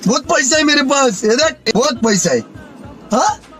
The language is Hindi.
बहुत पैसा है मेरे पास, ये देख बहुत पैसा है। हाँ